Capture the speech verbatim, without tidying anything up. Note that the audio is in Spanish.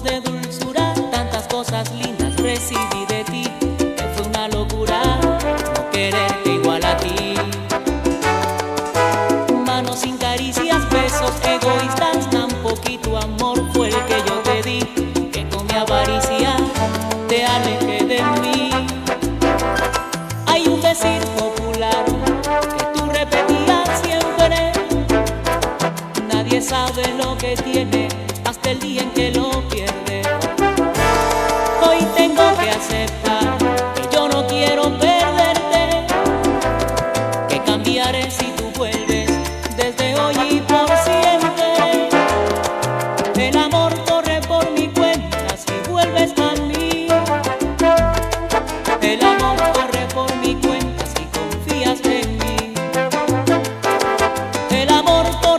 ojos de dulzura, tantas cosas lindas recibí de ti, que fue una locura no quererte igual a ti. Manos sin caricias, besos egoístas, tan poquito amor fue el que yo te di, que con mi avaricia te alejé de mí. Hay un decir popular que tú repetías siempre: nadie sabe lo que tiene hasta el día en que lo pierde. Hoy tengo que aceptar que yo no quiero perderte, que cambiaré si tú vuelves desde hoy y por siempre. El amor corre por mi cuenta si vuelves a mí. El amor corre por mi cuenta si confías en mí. El amor corre